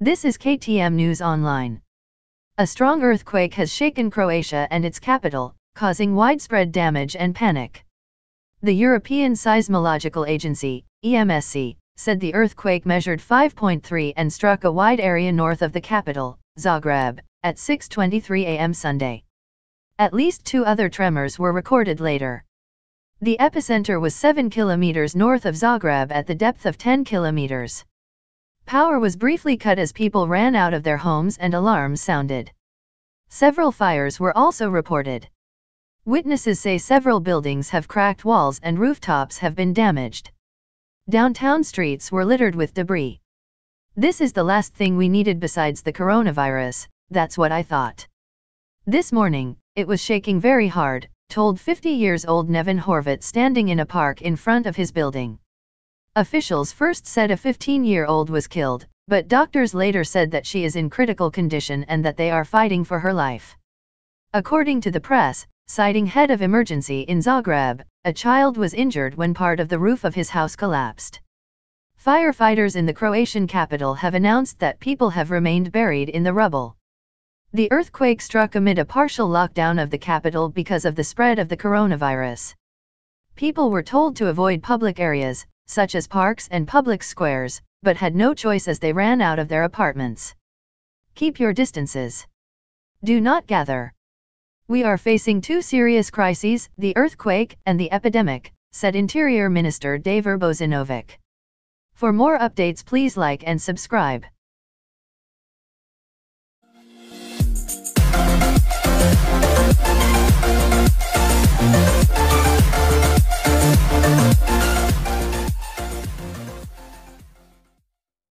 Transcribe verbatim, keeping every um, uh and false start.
This is K T M News Online. A strong earthquake has shaken Croatia and its capital, causing widespread damage and panic. The European Seismological Agency, E M S C, said the earthquake measured five point three and struck a wide area north of the capital, Zagreb, at six twenty-three a m Sunday. At least two other tremors were recorded later. The epicenter was seven kilometers north of Zagreb at the depth of ten kilometers. Power was briefly cut as people ran out of their homes and alarms sounded. Several fires were also reported. Witnesses say several buildings have cracked walls and rooftops have been damaged. Downtown streets were littered with debris. This is the last thing we needed besides the coronavirus, that's what I thought. This morning, it was shaking very hard, told fifty years old Nevin Horvat standing in a park in front of his building. Officials first said a fifteen-year-old was killed, but doctors later said that she is in critical condition and that they are fighting for her life. According to the press, citing head of emergency in Zagreb, a child was injured when part of the roof of his house collapsed. Firefighters in the Croatian capital have announced that people have remained buried in the rubble. The earthquake struck amid a partial lockdown of the capital because of the spread of the coronavirus. People were told to avoid public areas, such as parks and public squares, but had no choice as they ran out of their apartments. Keep your distances. Do not gather. We are facing two serious crises, the earthquake and the epidemic, said Interior Minister Davor Bozinovic. For more updates, please like and subscribe.